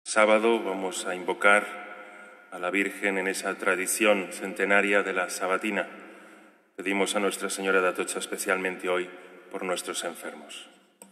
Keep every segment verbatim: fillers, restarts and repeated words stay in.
Sábado vamos a invocar a la Virgen en esa tradición centenaria de la sabatina. Pedimos a Nuestra Señora de Atocha especialmente hoy por nuestros enfermos.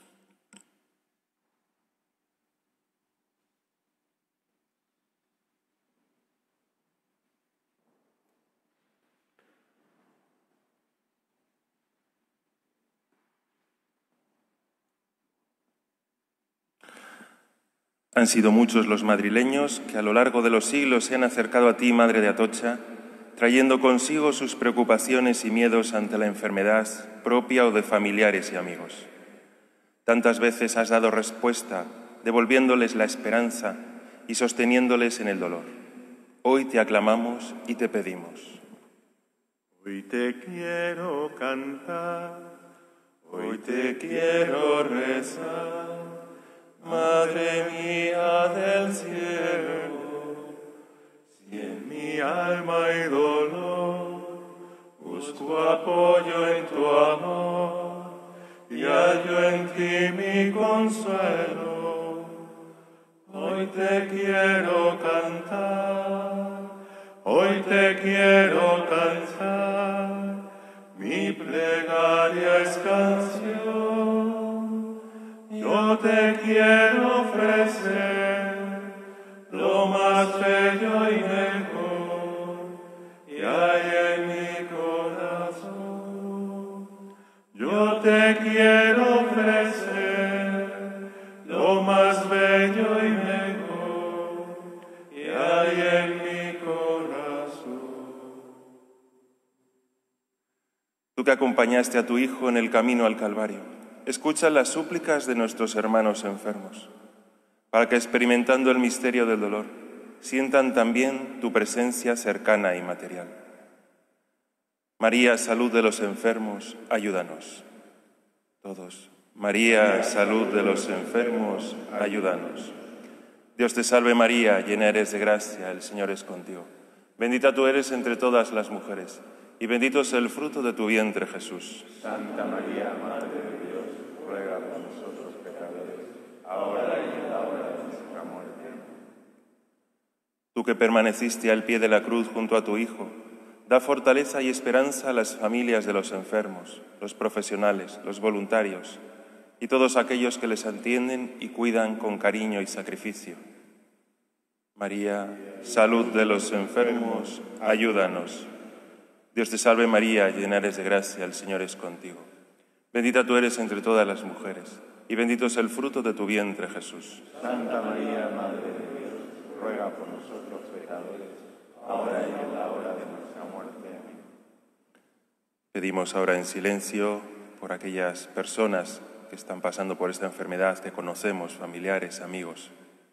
Han sido muchos los madrileños que a lo largo de los siglos se han acercado a ti, Madre de Atocha, trayendo consigo sus preocupaciones y miedos ante la enfermedad propia o de familiares y amigos. Tantas veces has dado respuesta, devolviéndoles la esperanza y sosteniéndoles en el dolor. Hoy te aclamamos y te pedimos. Hoy te quiero cantar, hoy te quiero rezar. Madre mía del cielo, si en mi alma hay dolor, busco apoyo en tu amor y hallo en ti mi consuelo. Hoy te quiero cantar, hoy te quiero cantar, mi plegaria es canción. Yo te quiero ofrecer lo más bello y mejor que hay en mi corazón. Yo te quiero ofrecer lo más bello y mejor que hay en mi corazón. Tú que acompañaste a tu Hijo en el camino al Calvario, escucha las súplicas de nuestros hermanos enfermos, para que experimentando el misterio del dolor, sientan también tu presencia cercana y material. María, salud de los enfermos, ayúdanos. Todos. María, salud de los enfermos, ayúdanos. Dios te salve María, llena eres de gracia, el Señor es contigo. Bendita tú eres entre todas las mujeres, y bendito es el fruto de tu vientre, Jesús. Santa María, Madre de Dios, ruega por nosotros pecadores, ahora y en la hora de nuestra muerte. Tú que permaneciste al pie de la cruz junto a tu Hijo, da fortaleza y esperanza a las familias de los enfermos, los profesionales, los voluntarios y todos aquellos que les atienden y cuidan con cariño y sacrificio. María, salud de los enfermos, ayúdanos. Dios te salve María, llena eres de gracia, el Señor es contigo. Bendita tú eres entre todas las mujeres, y bendito es el fruto de tu vientre, Jesús. Santa María, Madre de Dios, ruega por nosotros pecadores, ahora y en la hora de nuestra muerte. Amén. Pedimos ahora en silencio por aquellas personas que están pasando por esta enfermedad que conocemos, familiares, amigos.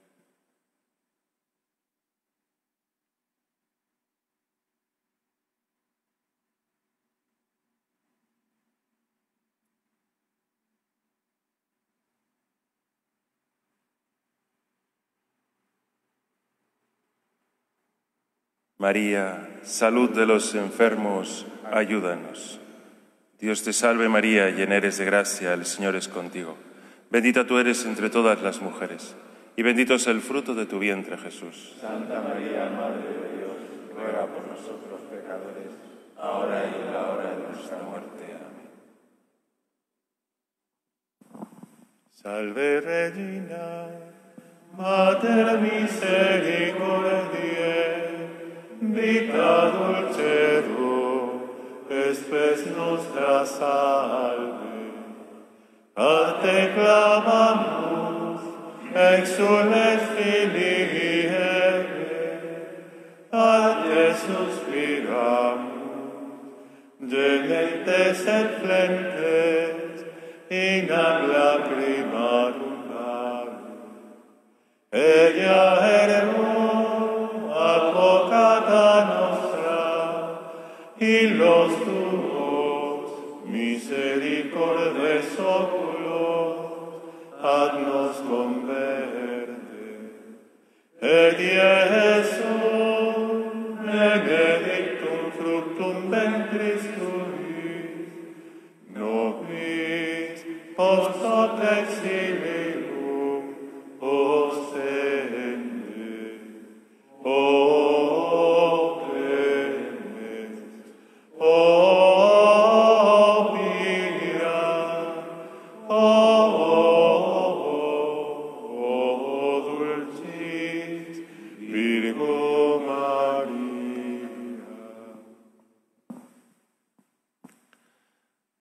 María, salud de los enfermos, ayúdanos. Dios te salve María, llena eres de gracia, el Señor es contigo. Bendita tú eres entre todas las mujeres, y bendito es el fruto de tu vientre, Jesús. Santa María, Madre de Dios, ruega por nosotros pecadores, ahora y en la hora de nuestra muerte. Amén. Salve Regina, Mater misericordiae, vita dulcedo, espes nostra salve. A te clamamus, exules Filii Eve, a te suspiramus, gementes et flentes, in ad lacrimarum vale. Ella ergo, advocata nostra, y los tuos misericordes oculos, haznos converte. E Jesús